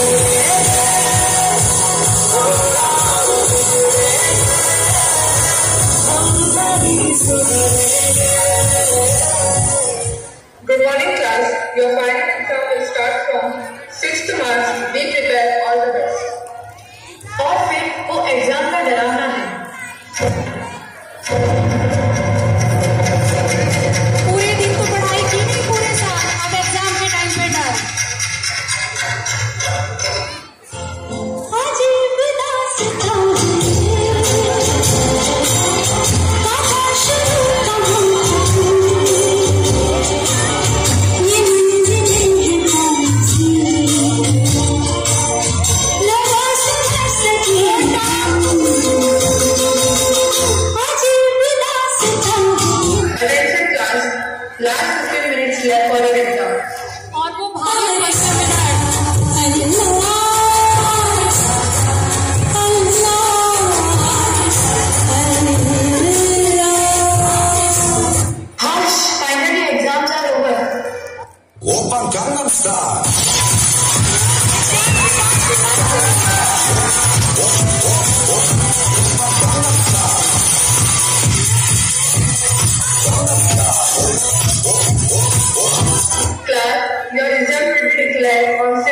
Good morning, class. Your final exam will start from 6th March. Be prepared. All the best. और फिर वो exam का डरावना है। पूरे दिन तो पढ़ाई की नहीं पूरे साल, अब एग्जाम के टाइम पे डर। Last 15 minutes left for your exam. और वो भारी क्वेश्चन में डर। Hush! Finally, exams are over. Open Gangnam Style. Class, your result will be declared on